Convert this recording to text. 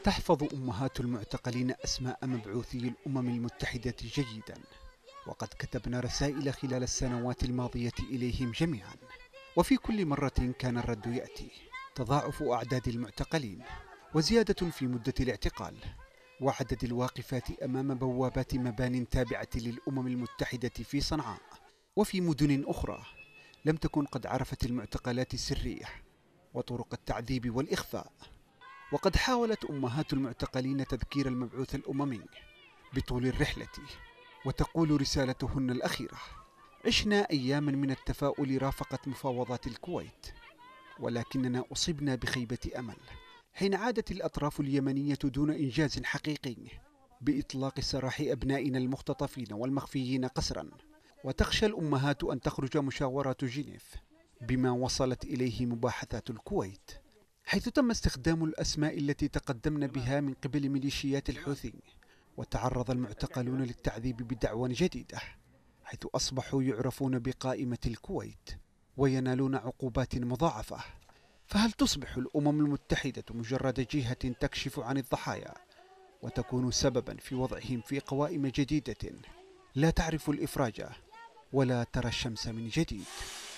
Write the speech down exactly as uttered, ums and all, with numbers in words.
تحفظ أمهات المعتقلين أسماء مبعوثي الأمم المتحدة جيدا، وقد كتبنا رسائل خلال السنوات الماضية إليهم جميعا، وفي كل مرة كان الرد يأتي تضاعف أعداد المعتقلين، وزيادة في مدة الاعتقال، وعدد الواقفات أمام بوابات مبان تابعة للأمم المتحدة في صنعاء وفي مدن أخرى لم تكن قد عرفت المعتقلات السرية وطرق التعذيب والإخفاء. وقد حاولت أمهات المعتقلين تذكير المبعوث الأممي بطول الرحلة، وتقول رسالتهن الأخيرة: عشنا أياما من التفاؤل رافقت مفاوضات الكويت، ولكننا أصبنا بخيبة أمل حين عادت الأطراف اليمنية دون إنجاز حقيقي بإطلاق سراح أبنائنا المختطفين والمخفيين قسرا. وتخشى الأمهات أن تخرج مشاورات جنيف بما وصلت إليه مباحثات الكويت، حيث تم استخدام الأسماء التي تقدمن بها من قبل ميليشيات الحوثي، وتعرض المعتقلون للتعذيب بدعوى جديدة، حيث أصبحوا يعرفون بقائمة الكويت وينالون عقوبات مضاعفة. فهل تصبح الأمم المتحدة مجرد جهة تكشف عن الضحايا وتكون سببا في وضعهم في قوائم جديدة لا تعرف الإفراج ولا ترى الشمس من جديد؟